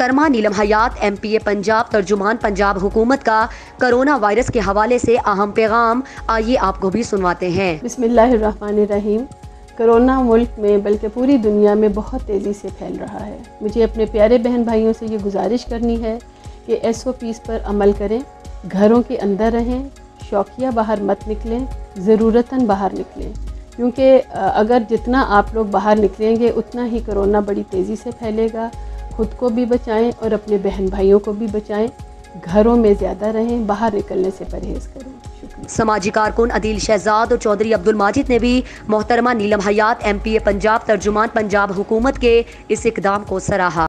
मोहतरमा नीलम हयात MPA पंजाब तर्जुमान पंजाब हुकूमत का कोरोना वायरस के हवाले से अहम पैगाम, आइए आपको भी सुनवाते हैं। बिस्मिल्लाहिर्रहमानिर्रहीम। कोरोना मुल्क में बल्कि पूरी दुनिया में बहुत तेज़ी से फैल रहा है। मुझे अपने प्यारे बहन भाइयों से ये गुजारिश करनी है कि SOPs पर अमल करें, घरों के अंदर रहें, शौकिया बाहर मत निकलें, ज़रूरतन बाहर निकलें, क्योंकि अगर जितना आप लोग बाहर निकलेंगे उतना ही कोरोना बड़ी तेज़ी से फैलेगा। खुद को भी बचाएं और अपने बहन भाइयों को भी बचाएं। घरों में ज़्यादा रहें, बाहर निकलने से परहेज़ करें। शुक्रिया। समाजी कारकुन अदील शहजाद और चौधरी अब्दुल माजिद ने भी मोहतरमा नीलम हयात MPA पंजाब तर्जुमान पंजाब हुकूमत के इस इकदाम को सराहा।